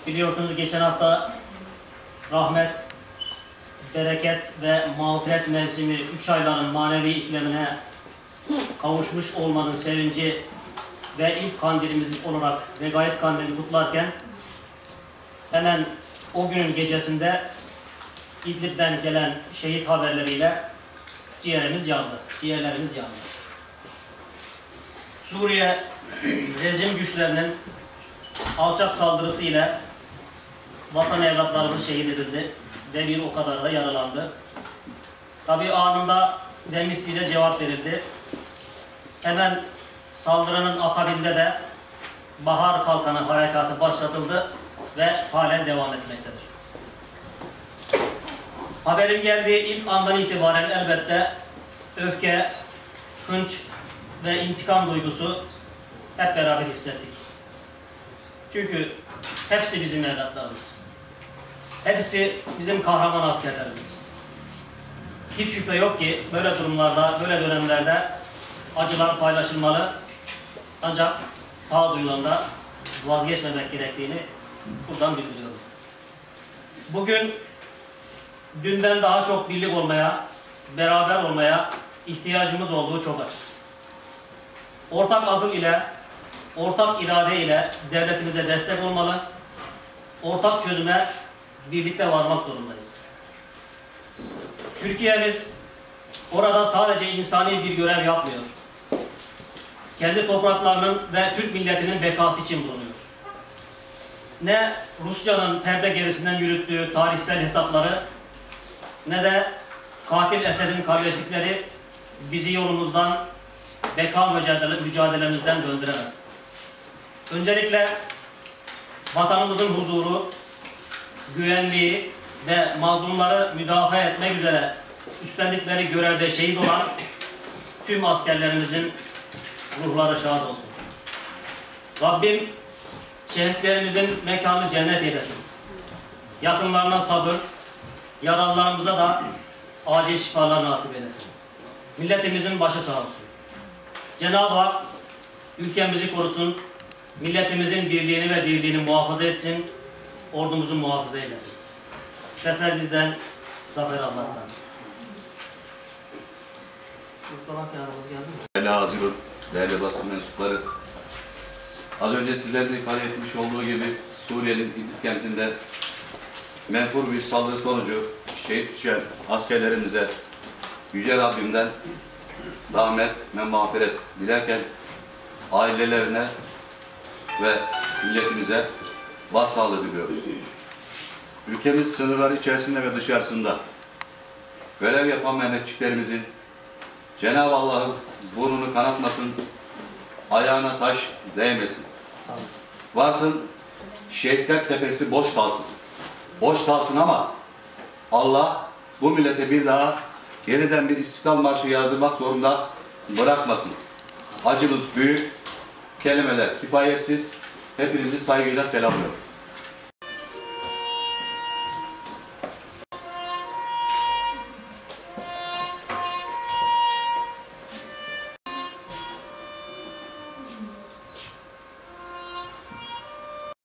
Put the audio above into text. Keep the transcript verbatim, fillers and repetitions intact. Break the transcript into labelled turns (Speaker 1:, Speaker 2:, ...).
Speaker 1: Biliyorsunuz geçen hafta rahmet, bereket ve mağfiret mevsimi üç ayların manevi iklimine kavuşmuş olmanın sevinci ve ilk kandilimiz olarak Regaib Kandilini kutlarken hemen o günün gecesinde İdlib'den gelen şehit haberleriyle ciğerimiz yandı, ciğerlerimiz yandı. Suriye rejim güçlerinin alçak saldırısı ile vatan evlatlarımız şehit edildi ve bir o kadar da yaralandı. Tabii anında ve misliyle cevap verildi. Hemen saldırının akabinde de Bahar Kalkanı harekatı başlatıldı ve halen devam etmektedir. Haberin geldiği ilk andan itibaren elbette öfke, hınç ve intikam duygusu hep beraber hissettik. Çünkü hepsi bizim evlatlarımız. Hepsi bizim kahraman askerlerimiz. Hiç şüphe yok ki böyle durumlarda, böyle dönemlerde acılar paylaşılmalı. Ancak sağduyudan da vazgeçmemek gerektiğini buradan bildiriyorum. Bugün dünden daha çok birlik olmaya, beraber olmaya ihtiyacımız olduğu çok açık. Ortak akıl ile, ortak irade ile devletimize destek olmalı, ortak çözüme birlikte varmak zorundayız. Türkiye'miz orada sadece insani bir görev yapmıyor. Kendi topraklarının ve Türk milletinin bekası için bulunuyor. Ne Rusya'nın perde gerisinden yürüttüğü tarihsel hesapları ne de katil Esed'in kardeşlikleri bizi yolumuzdan, beka mücadele, mücadelemizden döndüremez. Öncelikle vatanımızın huzuru, güvenliği ve mazlumları müdafaa etmek üzere üstlendikleri görevde şehit olan tüm askerlerimizin ruhları şad olsun. Rabbim şehitlerimizin mekanı cennet eylesin. Yakınlarına sabır, yaralılarımıza da acil şifalar nasip eylesin. Milletimizin başı sağ olsun. Cenab-ı Hak ülkemizi korusun, milletimizin birliğini ve dirliğini muhafaza etsin, ordumuzu muhafaza eylesin. Sefer bizden, zafer Allah'tan.
Speaker 2: Değerli hazırın, değerli basın mensupları, az önce sizlerin de ifade etmiş olduğu gibi Suriye'nin İdlib kentinde menfur bir saldırı sonucu şehit düşen askerlerimize Yüce Rabbimden rahmet ve mağfiret dilerken ailelerine ve milletimize başsağlığı diliyoruz. Ülkemiz sınırları içerisinde ve dışarısında görev yapan Mehmetçiklerimizin Cenab-ı Allah'ın burnunu kanatmasın, ayağına taş değmesin. Varsın şehitler tepesi boş kalsın. Boş kalsın ama Allah bu millete bir daha yeniden bir İstiklal Marşı yazdırmak zorunda bırakmasın. Acımız büyük, kelimeler kifayetsiz. Hepinizi saygıyla selamlıyorum.